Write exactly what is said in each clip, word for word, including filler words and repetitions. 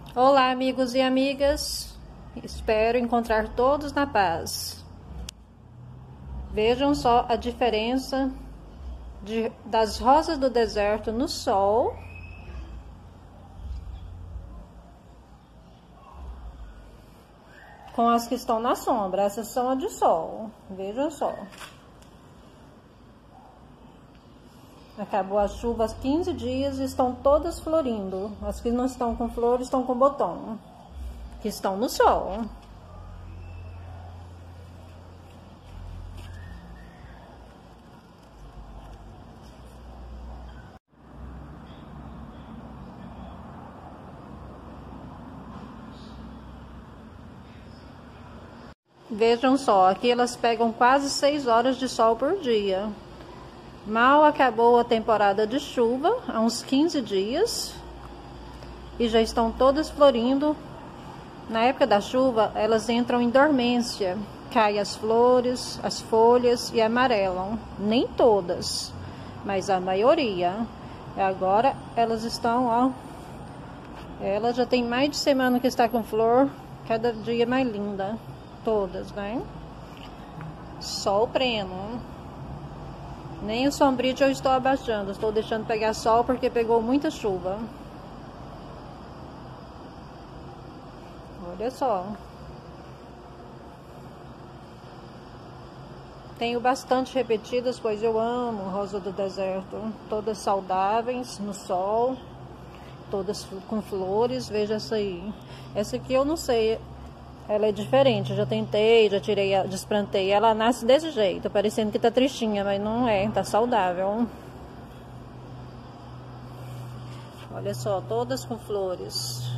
Olá, amigos e amigas. Espero encontrar todos na paz. Vejam só a diferença de, das rosas do deserto no sol com as que estão na sombra. Essas são as de sol. Vejam só. Acabou a chuva há quinze dias e estão todas florindo. As que não estão com flores estão com botão, que estão no sol. Vejam só, aqui elas pegam quase seis horas de sol por dia. Mal acabou a temporada de chuva, há uns quinze dias, e já estão todas florindo. Na época da chuva, elas entram em dormência, caem as flores, as folhas e amarelam. Nem todas, mas a maioria. E agora elas estão, ó, ela já tem mais de semana que está com flor, cada dia mais linda, todas, né? Sol pleno. Nem o sombrio eu estou abaixando, estou deixando pegar sol porque pegou muita chuva. Olha só. Tenho bastante repetidas, pois eu amo rosa do deserto. Todas saudáveis, no sol, todas com flores. Veja essa aí. Essa aqui eu não sei, ela é diferente, eu já tentei, já tirei, desplantei. Ela nasce desse jeito, parecendo que tá tristinha, mas não é, tá saudável. Olha só, todas com flores.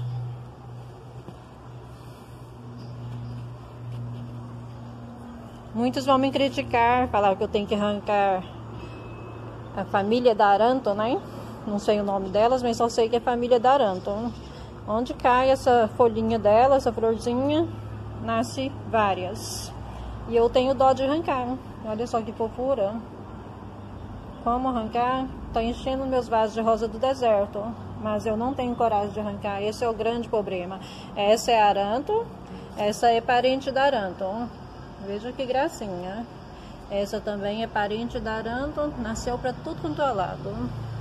Muitos vão me criticar, falar que eu tenho que arrancar a família da Aranto, né? Não sei o nome delas, mas só sei que é família da Aranto. Onde cai essa folhinha dela, essa florzinha, nasce várias. E eu tenho dó de arrancar. Olha só que fofura. Como arrancar? Tô enchendo meus vasos de rosa do deserto, mas eu não tenho coragem de arrancar. Esse é o grande problema. Essa é a Aranto, essa é parente da Aranto. Veja que gracinha. Essa também é parente da Aranto, nasceu pra tudo quanto é lado.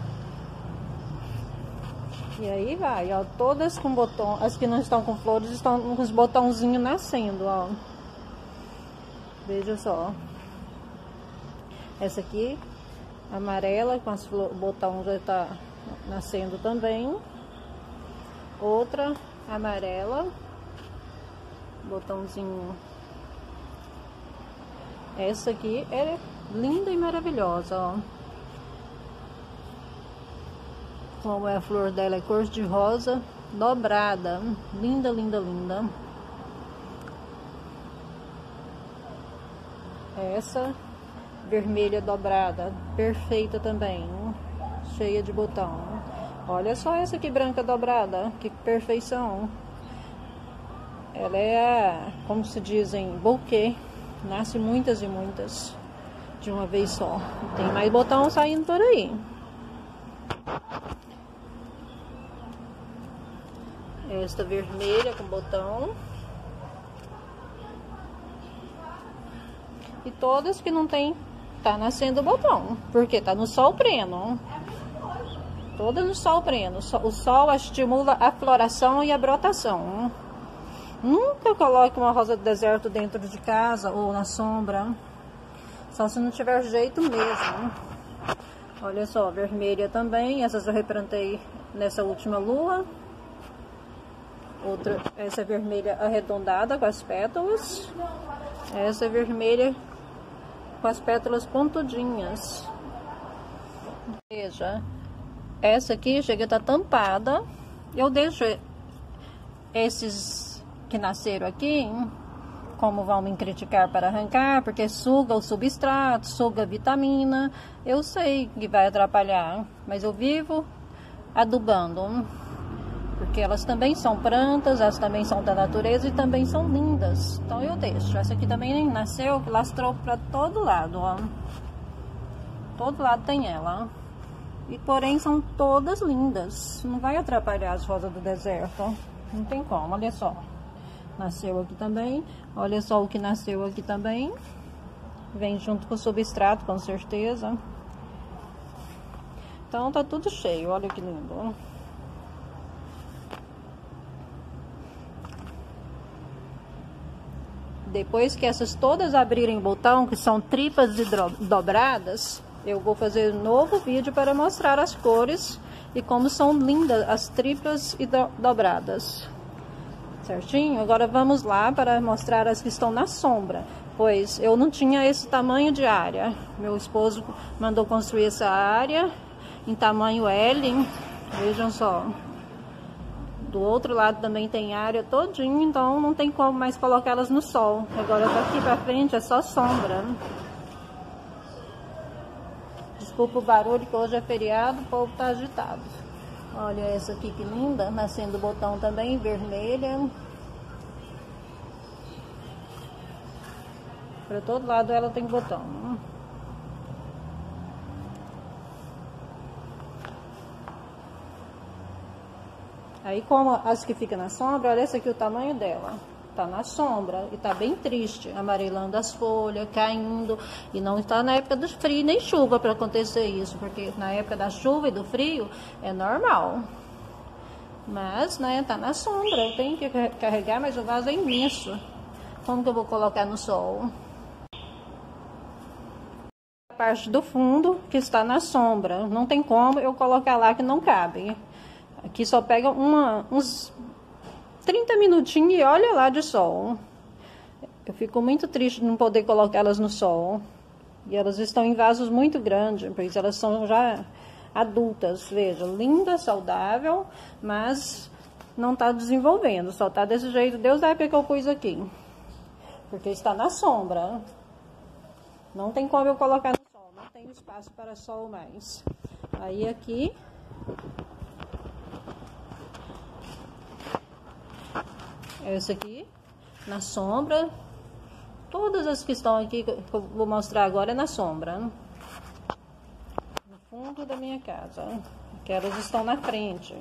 E aí vai, ó, todas com botão, as que não estão com flores estão com os botãozinhos nascendo, ó. Veja só. Essa aqui, amarela, com as flores, o botão já tá nascendo também. Outra, amarela, botãozinho. Essa aqui é linda e maravilhosa, ó. Como é a flor dela, é cor de rosa dobrada. Linda, linda, linda. Essa vermelha dobrada, perfeita também, cheia de botão. Olha só essa aqui branca dobrada, que perfeição. Ela é, como se dizem, buquê. Nasce muitas e muitas de uma vez só. Tem mais botão saindo por aí. Esta vermelha com botão. E todas que não tem, tá nascendo botão, porque tá no sol pleno. Todas no sol pleno. O sol estimula a floração e a brotação. Nunca coloque uma rosa do deserto dentro de casa ou na sombra, só se não tiver jeito mesmo. Olha só, vermelha também. Essas eu replantei nessa última lua. Outra, essa é vermelha arredondada com as pétalas. Essa é vermelha com as pétalas pontudinhas. Veja, essa aqui chega a estar tampada. Eu deixo esses que nasceram aqui, como vão me criticar para arrancar, porque suga o substrato, suga a vitamina. Eu sei que vai atrapalhar, mas eu vivo adubando. Porque elas também são plantas, elas também são da natureza e também são lindas. Então eu deixo. Essa aqui também nasceu, lastrou para todo lado, ó. Todo lado tem ela, ó. E porém são todas lindas. Não vai atrapalhar as rosas do deserto. Não tem como, olha só. Nasceu aqui também. Olha só o que nasceu aqui também. Vem junto com o substrato, com certeza. Então tá tudo cheio, olha que lindo. Depois que essas todas abrirem botão, que são tripas dobradas, eu vou fazer um novo vídeo para mostrar as cores e como são lindas as tripas dobradas. Certinho? Agora vamos lá para mostrar as que estão na sombra, pois eu não tinha esse tamanho de área. Meu esposo mandou construir essa área em tamanho L, vejam só. Do outro lado também tem área todinha, então não tem como mais colocá-las no sol. Agora daqui pra frente é só sombra. Desculpa o barulho, que hoje é feriado, o povo tá agitado. Olha essa aqui que linda, nascendo botão também, vermelha. Para todo lado ela tem botão. Aí, como as que ficam na sombra, olha essa aqui o tamanho dela. Tá na sombra e tá bem triste, amarelando as folhas, caindo. E não está na época do frio nem chuva para acontecer isso, porque na época da chuva e do frio é normal. Mas, né, tá na sombra, eu tenho que carregar, mas o vaso é imenso. Como que eu vou colocar no sol? A parte do fundo que está na sombra, não tem como eu colocar lá que não cabe. Aqui só pega uma, uns trinta minutinhos e olha lá de sol. Eu fico muito triste de não poder colocá-las no sol. E elas estão em vasos muito grandes, pois elas são já adultas. Veja, linda, saudável, mas não está desenvolvendo. Só está desse jeito. Deus sabe porque eu pus aqui. Porque está na sombra. Não tem como eu colocar no sol. Não tem espaço para sol mais. Aí aqui... Essa aqui, na sombra. Todas as que estão aqui, que eu vou mostrar agora, é na sombra. No fundo da minha casa. Que elas estão na frente.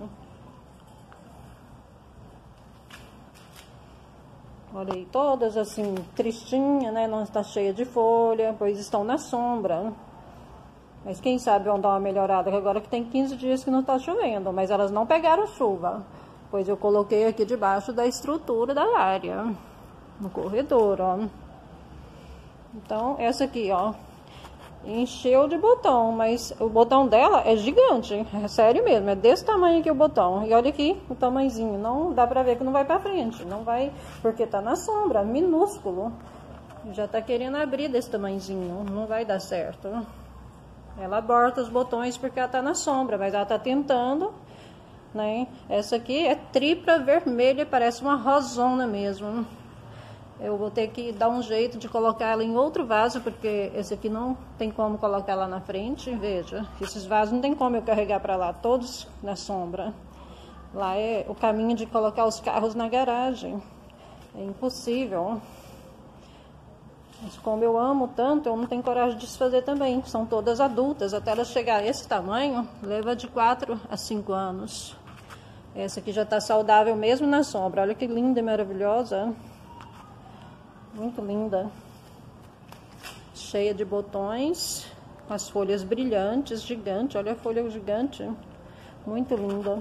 Olha aí, todas assim, tristinhas, né? Não está cheia de folha, pois estão na sombra. Mas quem sabe vão dar uma melhorada, agora que tem quinze dias que não está chovendo. Mas elas não pegaram chuva. Pois eu coloquei aqui debaixo da estrutura da área, no corredor, ó. Então, essa aqui, ó, encheu de botão, mas o botão dela é gigante, é sério mesmo, é desse tamanho aqui o botão. E olha aqui o tamanhozinho, não dá pra ver que não vai pra frente, não vai, porque tá na sombra, minúsculo. Já tá querendo abrir desse tamanhozinho, não vai dar certo. Ela aborta os botões porque ela tá na sombra, mas ela tá tentando... Né? Essa aqui é tripla vermelha, parece uma rosona mesmo. Eu vou ter que dar um jeito de colocar ela em outro vaso, porque esse aqui não tem como colocar lá na frente. Veja, esses vasos não tem como eu carregar para lá, todos na sombra. Lá é o caminho de colocar os carros na garagem. É impossível. Mas como eu amo tanto, eu não tenho coragem de desfazer também. São todas adultas. Até elas chegar a esse tamanho, leva de quatro a cinco anos. Essa aqui já está saudável mesmo na sombra. Olha que linda e maravilhosa. Muito linda. Cheia de botões. Com as folhas brilhantes, gigante. Olha a folha gigante. Muito linda.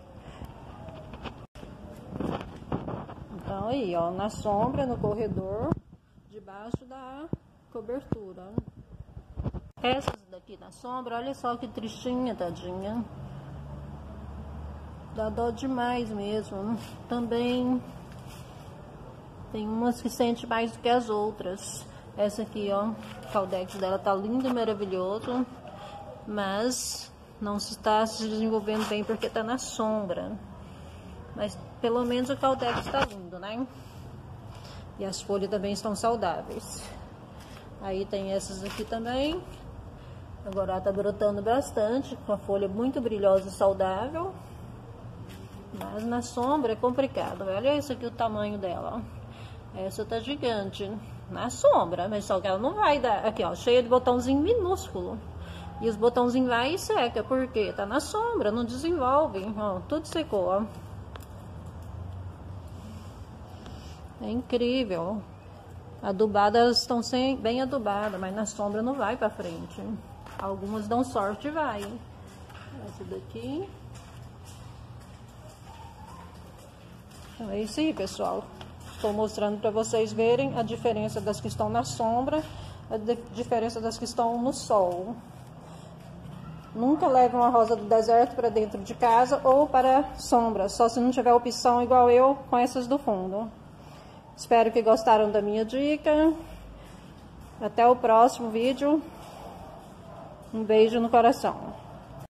Então aí, ó, na sombra, no corredor. Debaixo da cobertura. Essas daqui na sombra, olha só que tristinha, tadinha. Dá dó demais mesmo. Também tem umas que sente mais do que as outras. Essa aqui, ó, o caldex dela tá lindo e maravilhoso, mas não se está se desenvolvendo bem porque tá na sombra. Mas pelo menos o caldex tá lindo, né? E as folhas também estão saudáveis. Aí tem essas aqui também. Agora ela tá brotando bastante, com a folha muito brilhosa e saudável. Mas na sombra é complicado. Olha isso aqui, o tamanho dela, ó. Essa tá gigante na sombra, mas só que ela não vai dar. Aqui, ó, cheia de botãozinho minúsculo. E os botãozinhos vai e seca, porque tá na sombra, não desenvolve. Ó, tudo secou, ó. É incrível. Adubadas estão sem, bem adubadas, mas na sombra não vai pra frente. Algumas dão sorte e vai. Essa daqui. Então é isso aí, pessoal. Estou mostrando para vocês verem a diferença das que estão na sombra, a diferença das que estão no sol. Nunca leve uma rosa do deserto para dentro de casa ou para sombra, só se não tiver opção igual eu com essas do fundo. Espero que gostaram da minha dica. Até o próximo vídeo. Um beijo no coração.